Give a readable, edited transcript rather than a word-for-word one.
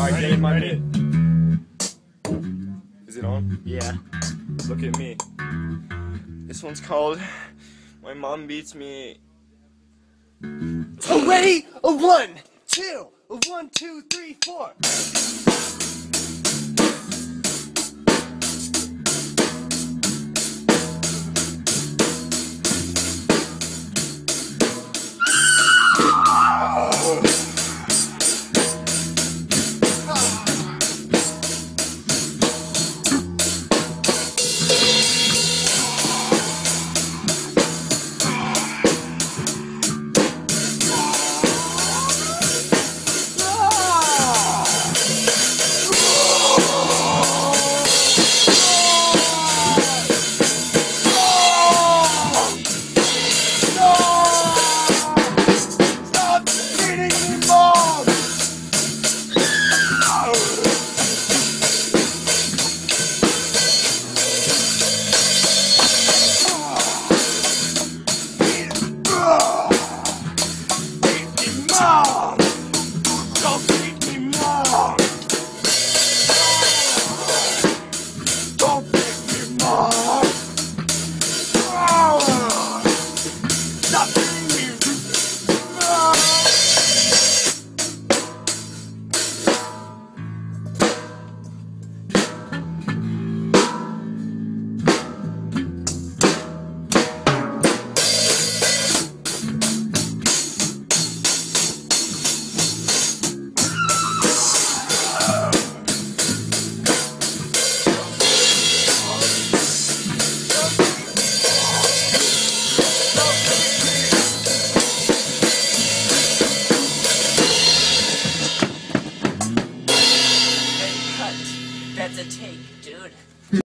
Alright, get in my bit. Is it on? Yeah. Look at me. This one's called My Mom Beats Me. Oh, ready? A 1, 2, a 1, 2, 3, 4. That's a take, dude.